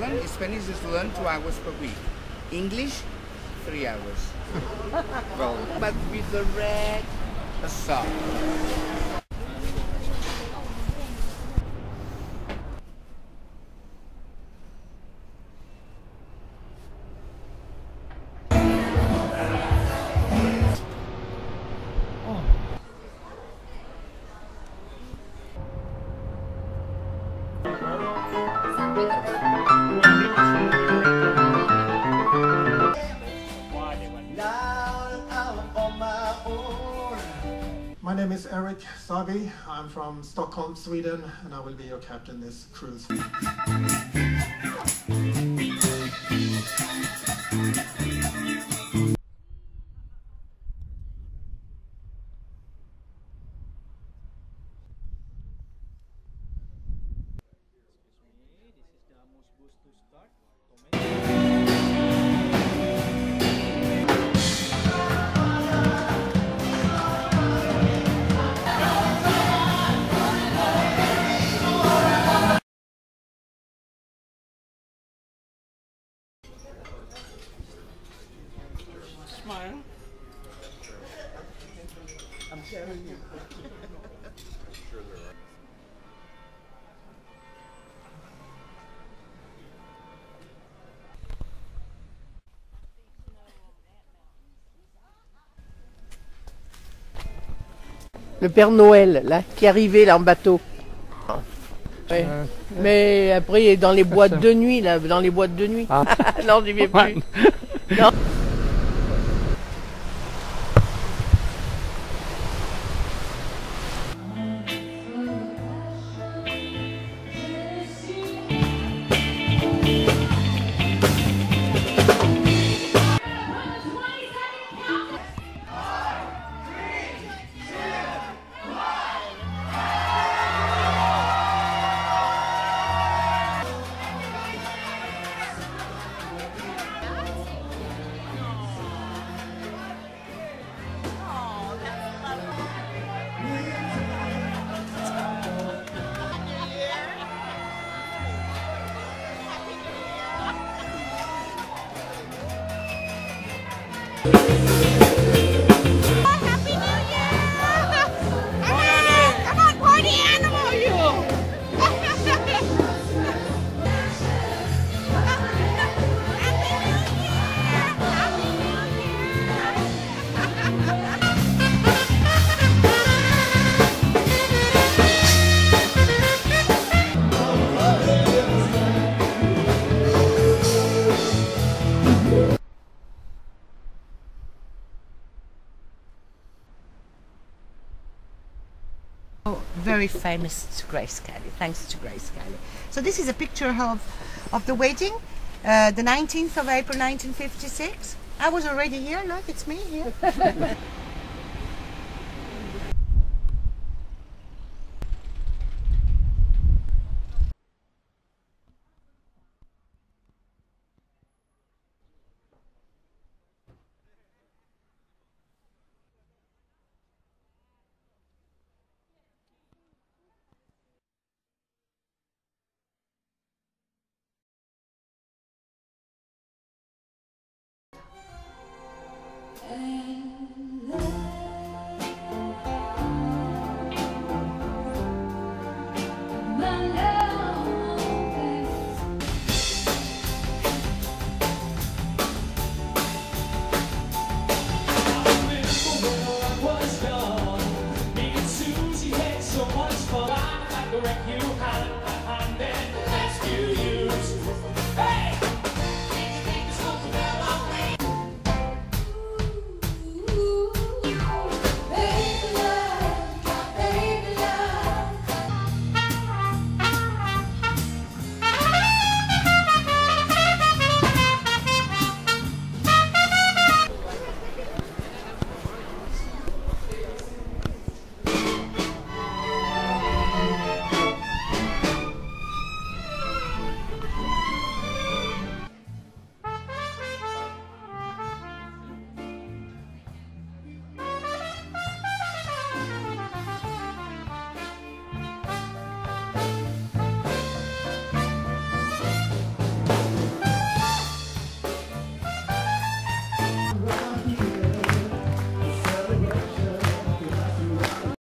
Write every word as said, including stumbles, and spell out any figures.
German, Spanish is learned two hours per week. English, three hours. Well, but with the red sauce. My name is Eric Savi. I'm from Stockholm, Sweden, and I will be your captain this cruise. Smile. I'm telling you. Le Père Noël, là, qui arrivait là en bateau. Ouais. Euh, Mais après, dans les boîtes de nuit, là, dans les boîtes de nuit. Ah. Non, je n'y vais plus. Non. Very famous Grace Kelly, thanks to Grace Kelly. So this is a picture of, of the wedding, uh, the nineteenth of April nineteen fifty-six. I was already here, look, it's me here.